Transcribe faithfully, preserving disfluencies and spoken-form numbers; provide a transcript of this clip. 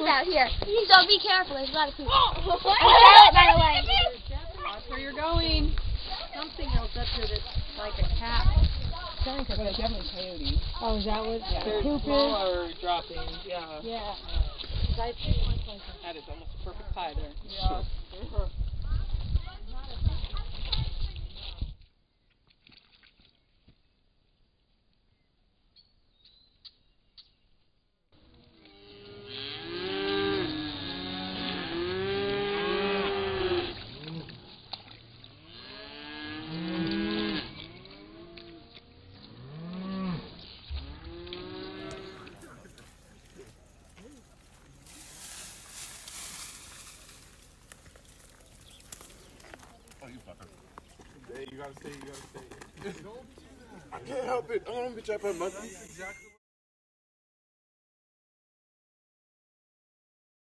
cookies out here. So be careful, there's a lot of cookies. And Charlotte, by the way. That's where you're going. Something else up here that's like a cat. Skunk, but it's definitely coyote. Oh, is that what Yeah. the poop is? Smaller droppings, yeah. Yeah. That is almost a perfect pie there. Yeah. Hey, you gotta stay, you gotta stay. I can't help it. I'm gonna be trapped by monkeys.